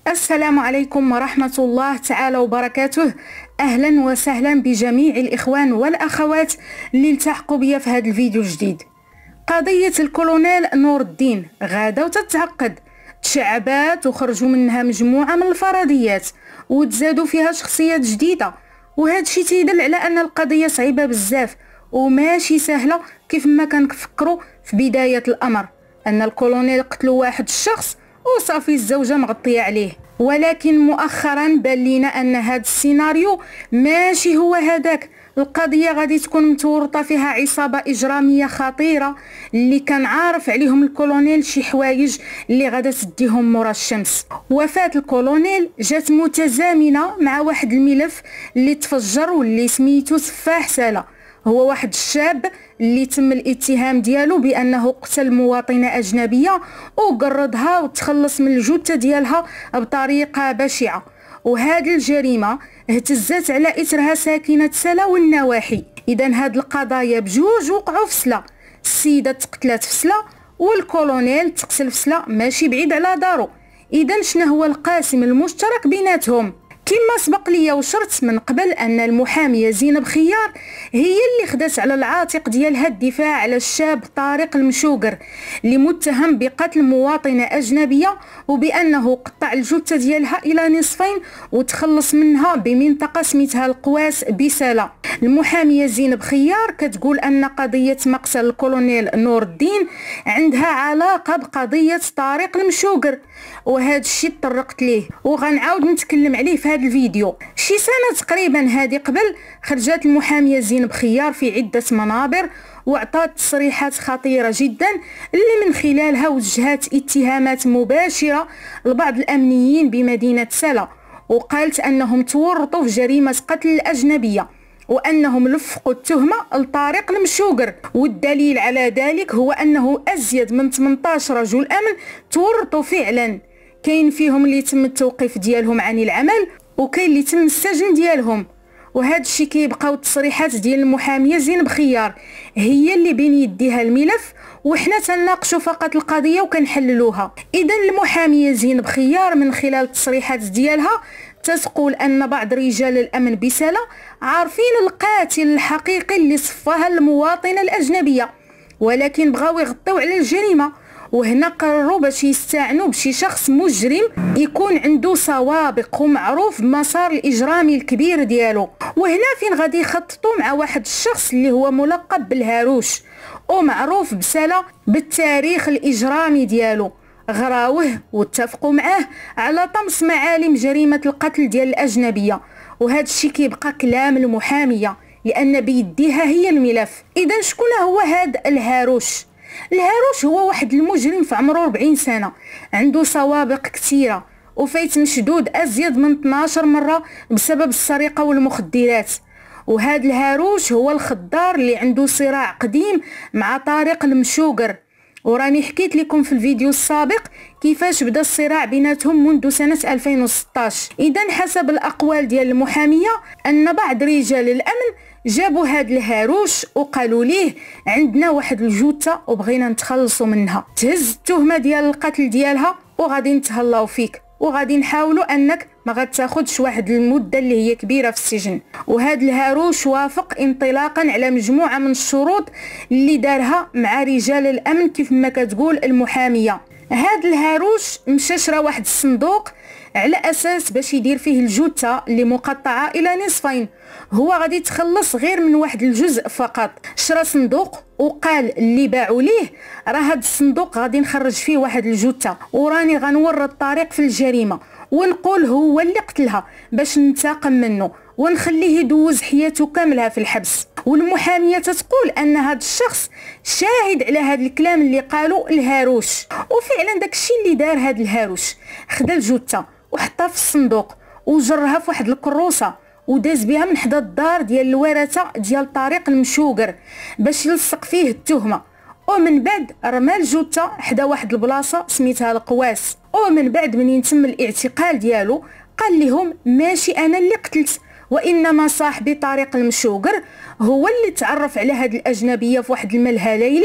السلام عليكم ورحمة الله تعالى وبركاته. أهلا وسهلا بجميع الإخوان والأخوات اللي التحقوا بيا في هذا الفيديو الجديد. قضية الكولونيل نور الدين غادا وتتعقد، تشعبات وخرجوا منها مجموعة من الفرضيات وتزادوا فيها شخصيات جديدة، وهذا الشيء تيدل على أن القضية صعيبة بزاف وماشي سهلة كيف ما كنفكروا في بداية الأمر، أن الكولونيل قتلوا واحد الشخص وصافي الزوجة مغطية عليه. ولكن مؤخرا بان لينا ان هذا السيناريو ماشي هو هذاك. القضية غادي تكون متورطة فيها عصابة إجرامية خطيرة اللي كان عارف عليهم الكولونيل شي حوايج اللي غادا تديهم مورا الشمس. وفاة الكولونيل جات متزامنة مع واحد الملف اللي تفجر واللي سميتو سفاح سالة. هو واحد الشاب اللي تم الاتهام ديالو بانه قتل مواطنه اجنبيه وقرضها وتخلص من الجثه ديالها بطريقه بشعه، وهذه الجريمه اهتزت على اثرها ساكنه سلا والنواحي. اذا هاد القضايا بجوج وقعوا في سلا، السيده تقتلات في سلا والكولونيل تقتل في سلا ماشي بعيد على دارو. اذا شنو هو القاسم المشترك بيناتهم؟ كما سبق ليا وشرت من قبل ان المحاميه زينب خيار هي اللي خدات على العاتق ديالها الدفاع على الشاب طارق المشوقر اللي متهم بقتل مواطنه اجنبيه وبانه قطع الجثه ديالها الى نصفين وتخلص منها بمنطقه سميتها القواس بسلا. المحاميه زينب خيار كتقول ان قضيه مقتل الكولونيل نور الدين عندها علاقه بقضيه طارق المشوقر، وهذا الشيء تطرقت ليه وغنعاود نتكلم عليه في هذا الفيديو. شي سنه تقريبا هذه قبل خرجت المحاميه زينب خيار في عده منابر واعطت تصريحات خطيره جدا اللي من خلالها وجهت اتهامات مباشره لبعض الامنيين بمدينه سلا، وقالت انهم تورطوا في جريمه قتل الاجنبيه وانهم لفقوا التهمه لطارق المشوقر. والدليل على ذلك هو انه ازيد من 18 رجل امن تورطوا فعلا، كاين فيهم اللي تم التوقيف ديالهم عن العمل وكاين اللي تم السجن ديالهم. وهذا الشيء كيبقاو التصريحات ديال المحاميه زينب خيار هي اللي بين يديها الملف، وحنا تناقشوا فقط القضيه وكنحللوها. اذا المحاميه زينب خيار من خلال التصريحات ديالها تتقول ان بعض رجال الامن بسلا عارفين القاتل الحقيقي اللي صفاها المواطنه الاجنبيه، ولكن بغاو يغطيو على الجريمه، وهنا قرروا باش يستعنوا بشي شخص مجرم يكون عنده سوابق ومعروف بمسار الاجرامي الكبير ديالو. وهنا فين غادي يخططوا مع واحد الشخص اللي هو ملقب بالهاروش ومعروف بسلا بالتاريخ الاجرامي ديالو. غراوه واتفقوا معاه على طمس معالم جريمه القتل ديال الاجنبيه، وهذا الشيء كيبقى كلام المحاميه لان بيديها هي الملف. اذا شكون هو هذا الهاروش؟ الهاروش هو واحد المجرم في عمره 40 سنه، عنده سوابق كثيره وفايت مشدود ازيد من 12 مره بسبب السرقه والمخدرات. وهذا الهاروش هو الخضار اللي عنده صراع قديم مع طارق المشوقر، وراني حكيت لكم في الفيديو السابق كيفاش بدا الصراع بيناتهم منذ سنة 2016. إذا حسب الأقوال ديال المحامية أن بعض رجال الأمن جابوا هاد الهاروش وقالوا ليه عندنا واحد الجثة وبغينا نتخلصوا منها، تهز التهمة ديال القتل ديالها وغادي نتهلاو فيك وغادي نحاولوا انك ما غتاخدش واحد المده اللي هي كبيره في السجن. وهذا الهاروش وافق انطلاقا على مجموعه من الشروط اللي دارها مع رجال الامن كيف ما كتقول المحاميه. هذا الهاروش مشى شرا واحد الصندوق على اساس باش يدير فيه الجثه اللي مقطعه الى نصفين، هو غادي يتخلص غير من واحد الجزء فقط. شرا صندوق وقال اللي باعوا ليه راه هذا الصندوق غادي نخرج فيه واحد الجثه وراني غنورط الطريق في الجريمه ونقول هو اللي قتلها باش ننتقم منه ونخليه يدوز حياته كاملها في الحبس. والمحاميه تتقول ان هذا الشخص شاهد على هذا الكلام اللي قالوا الهاروش، وفعلا داكشي اللي دار هذا الهاروش، خدا الجثه وحطها في الصندوق وجرها في واحد الكروسه وداز بها من حدا الدار ديال الورثه ديال طارق المشوقر باش يلصق فيه التهمه، ومن بعد رمى الجثه حدا واحد البلاصه سميتها القواس. ومن بعد من يتم الاعتقال ديالو قال لهم ماشي انا اللي قتلت، وانما صاحبي طارق المشوقر هو اللي تعرف على هاد الاجنبيه في واحد الملهى ليلي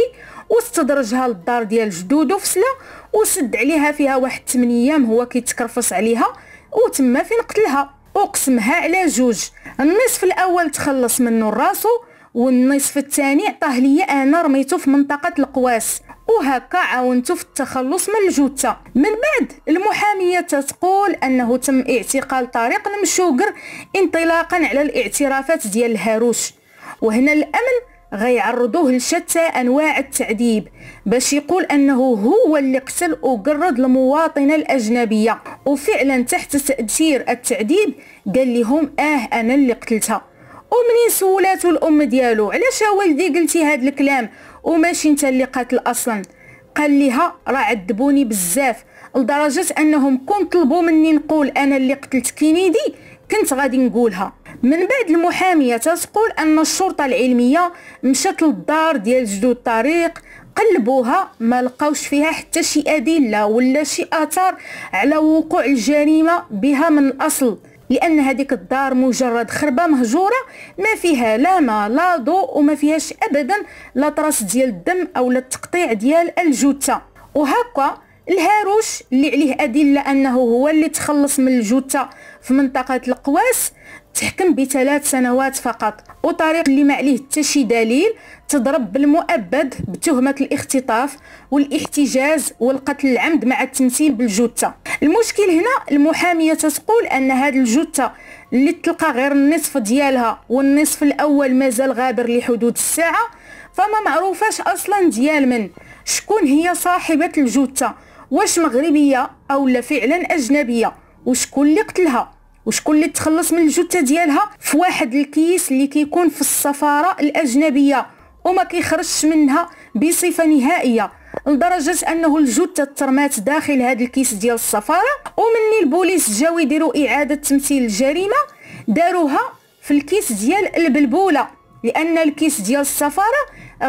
واستدرجها للدار ديال جدودو في سلا، وسد عليها فيها واحد 8 ايام هو كيتكرفص عليها، وتما فين قتلها وقسمها على جوج. النصف الاول تخلص منه راسو، والنصف الثاني عطاه ليا انا رميته في منطقه القواس، وهكا عاونته في التخلص من الجثه. من بعد المحاميه تقول انه تم اعتقال طارق المشوقر انطلاقا على الاعترافات ديال الهاروش، وهنا الامن غيعرضوه لشتى انواع التعذيب باش يقول انه هو اللي قتل وقرض المواطنه الاجنبيه، وفعلا تحت تاثير التعذيب قال لهم انا اللي قتلتها. ومنين سولاتو الام ديالو علاش والدي قلتي هاد الكلام وماشي انت اللي قاتل اصلا، قال لها راه عذبوني بزاف لدرجه انهم كون طلبوا مني نقول انا اللي قتلت كينيدي كنت غادي نقولها. من بعد المحاميه تقول ان الشرطه العلميه مشات للدار ديال جدود طارق، قلبوها ما لقاوش فيها حتى شي ادله ولا شي اثار على وقوع الجريمه بها من الاصل، لان هذيك الدار مجرد خربه مهجوره ما فيها لا ما لا ضوء، وما فيهاش ابدا لا طراس ديال الدم او لا التقطيع ديال الجثه. وهكا الهاروش اللي عليه ادله انه هو اللي تخلص من الجثه في منطقه القواس تحكم ب3 سنوات فقط، وطريق اللي ما عليه حتى شي دليل تضرب بالمؤبد بتهمه الاختطاف والاحتجاز والقتل العمد مع التمثيل بالجثه. المشكل هنا المحاميه تقول ان هذه الجثه اللي تلقى غير النصف ديالها والنصف الاول مازال غابر لحدود الساعه، فما معروفاش اصلا ديال من، شكون هي صاحبه الجثه، واش مغربيه او لا فعلا اجنبيه، وشكون اللي قتلها، وشكون اللي تخلص من الجثه ديالها في واحد الكيس اللي كيكون في السفاره الاجنبيه وما كيخرجش منها بصفه نهائيه، لدرجه انه الجثه ترمات داخل هذا الكيس ديال السفاره. ومني البوليس جاو يديروا اعاده تمثيل الجريمه داروها في الكيس ديال البلبوله، لان الكيس ديال السفاره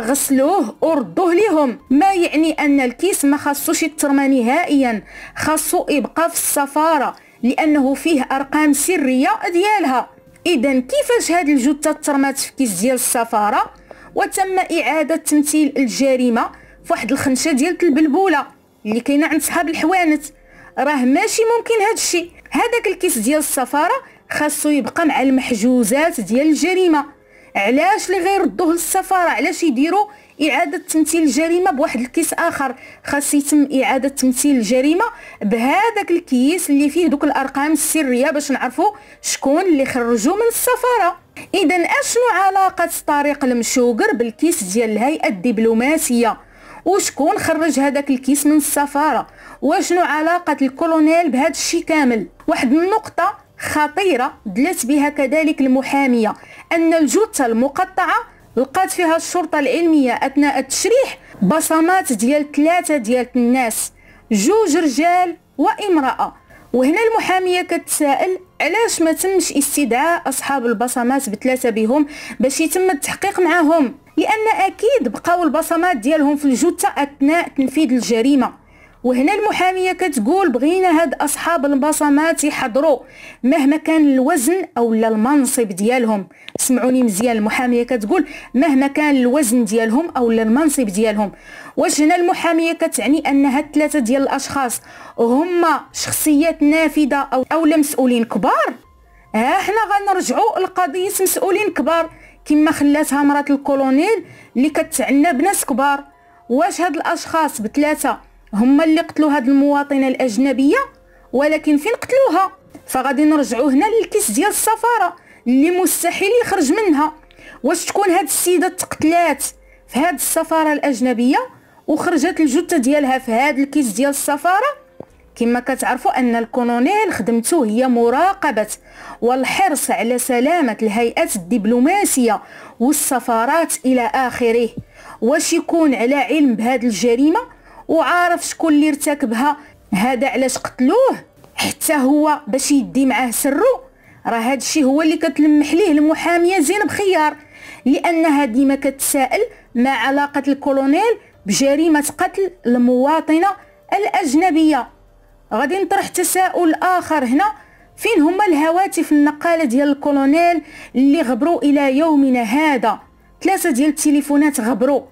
غسلوه وردوه لهم، ما يعني ان الكيس ما خاصوش يترمى نهائيا، خاصو يبقى في السفاره لانه فيه ارقام سريه ديالها. اذا كيفاش هذه الجثه ترمات في كيس ديال السفاره وتم اعاده تمثيل الجريمه في واحد الخنشه ديال البلبوله اللي كاينه عند صحاب الحوانت؟ راه ماشي ممكن هذا الشيء. هذاك الكيس ديال السفاره خاصو يبقى مع المحجوزات ديال الجريمه. علاش اللي غيردوه للسفاره؟ علاش يديروا اعاده تمثيل الجريمه بواحد الكيس اخر؟ خاص يتم اعاده تمثيل الجريمه بهذاك الكيس اللي فيه دوك الارقام السريه باش نعرفوا شكون اللي خرجوا من السفاره. اذا اشنو علاقه طارق المشوقر بالكيس ديال الهيئه الدبلوماسيه؟ وشكون خرج هذاك الكيس من السفاره؟ وشنو علاقه الكولونيل بهذا الشيء كامل؟ واحد النقطه خطيره دلت بها كذلك المحاميه، ان الجثه المقطعه لقات فيها الشرطه العلميه اثناء التشريح بصمات ديال 3 ديال الناس، 2 رجال وامراه. وهنا المحاميه كتسائل علاش ما تمش استدعاء اصحاب البصمات ب3 بهم باش يتم التحقيق معهم، لان اكيد بقاو البصمات ديالهم في الجثه اثناء تنفيذ الجريمه. وهنا المحاميه كتقول بغينا هاد اصحاب البصمات يحضروا مهما كان الوزن او المنصب ديالهم. سمعوني مزيان، المحاميه كتقول مهما كان الوزن ديالهم او المنصب ديالهم. واش هنا المحاميه كتعني ان هاد 3 ديال الاشخاص هما شخصيات نافذه او مسؤولين كبار؟ حنا غنرجعوا لقضيه مسؤولين كبار كما خلاتها مرات الكولونيل اللي كتعنى بناس كبار. واش هاد الاشخاص ب3 هما اللي قتلوا هاد المواطنه الاجنبيه؟ ولكن فين قتلوها؟ فغادي نرجعوا هنا للكيس ديال السفاره اللي مستحيل يخرج منها. واش تكون هاد السيده تقتلات في هاد السفاره الاجنبيه وخرجت الجثه ديالها في هاد الكيس ديال السفاره؟ كما كتعرفوا ان الكولونيل خدمته هي مراقبه والحرص على سلامه الهيئات الدبلوماسيه والسفارات الى اخره. واش يكون على علم بهاد الجريمه وعارف شكون اللي ارتكبها؟ هذا علاش قتلوه حتى هو باش يدي معاه سرو؟ راه هذا الشيء هو اللي كتلمح ليه المحاميه زينب خيار، لانها ديما كتسائل ما علاقه الكولونيل بجريمه قتل المواطنه الاجنبيه. غادي نطرح تساؤل اخر هنا، فين هما الهواتف النقاله ديال الكولونيل اللي غبروا الى يومنا هذا؟ 3 ديال التليفونات غبروا.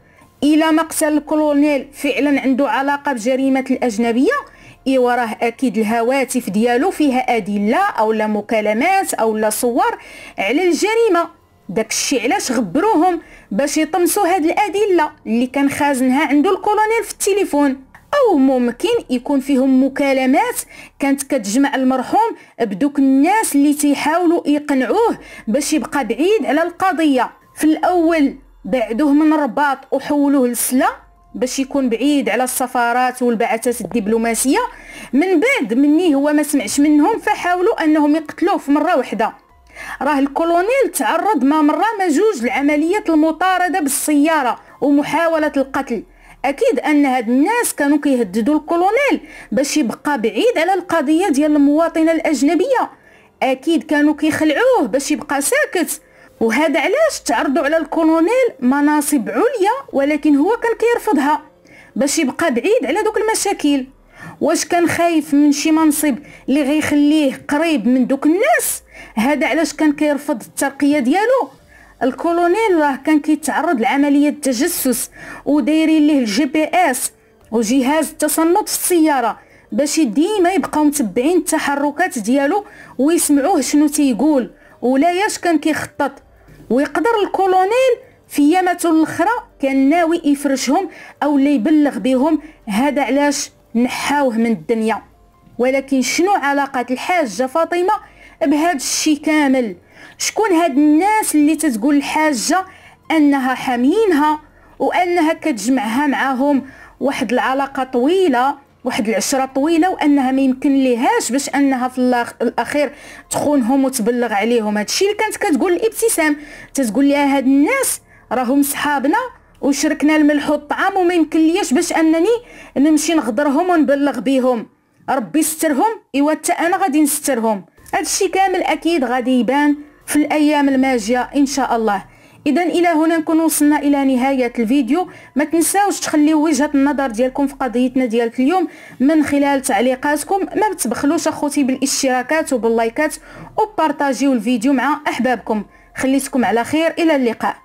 الى مقتل الكولونيل فعلا عنده علاقه بجريمه الاجنبيه، ايوا راه اكيد الهواتف ديالو فيها ادله او لا مكالمات او لا صور على الجريمه. داكشي علاش غبروهم باش يطمسوا هاد الادله اللي كان خازنها عنده الكولونيل في التليفون. او ممكن يكون فيهم مكالمات كانت كتجمع المرحوم بدوك الناس اللي تيحاولوا يقنعوه باش يبقى بعيد على القضيه. في الاول بعدوه من الرباط وحولوه للسلا باش يكون بعيد على السفارات والبعثات الدبلوماسيه. من بعد مني هو ما سمعش منهم فحاولوا انهم يقتلوه في مره واحده. راه الكولونيل تعرض ما مره ما جوج لعمليه المطارده بالسياره ومحاوله القتل. اكيد ان هاد الناس كانوا كيهددوا الكولونيل باش يبقى بعيد على القضيه ديال المواطنه الاجنبيه، اكيد كانوا كيخلعوه باش يبقى ساكت. وهذا علاش تعرضوا على الكولونيل مناصب عليا ولكن هو كان كيرفضها باش يبقى بعيد على دوك المشاكل. واش كان خايف من شي منصب اللي غيخليه قريب من دوك الناس؟ هذا علاش كان كيرفض الترقيه ديالو. الكولونيل راه كان كيتعرض لعمليه تجسس ودايرين ليه الجي بي اس وجهاز التصنت في السياره باش ديما يبقاو متبعين التحركات ديالو ويسمعوه شنو تيقول ولا ياش كان كيخطط. ويقدر الكولونيل في يامته الاخرى كان ناوي يفرشهم او لا يبلغ بهم، هذا علاش نحاوه من الدنيا. ولكن شنو علاقه الحاجه فاطمه بهذا الشيء كامل؟ شكون هاد الناس اللي تتقول الحاجه انها حامينها وانها كتجمعها معاهم واحد العلاقه طويله، واحد العشره طويله، وانها ما يمكن ليهاش باش انها في الاخير تخونهم وتبلغ عليهم؟ هادشي اللي كانت كتقول الابتسام، تتقول لها هاد الناس راهم صحابنا وشركنا الملح والطعام وما يمكن ليش باش انني نمشي نغدرهم ونبلغ بهم. ربي يسترهم، ايوا حتى انا غادي نسترهم. هادشي كامل اكيد غادي يبان في الايام الماجيه ان شاء الله. اذا الى هنا نكون وصلنا الى نهايه الفيديو. ما تنساوش تخليو وجهه النظر ديالكم في قضيتنا ديال اليوم من خلال تعليقاتكم. ما بتبخلوش اخوتي بالاشتراكات وباللايكات وبارطاجيو الفيديو مع احبابكم. خليتكم على خير، الى اللقاء.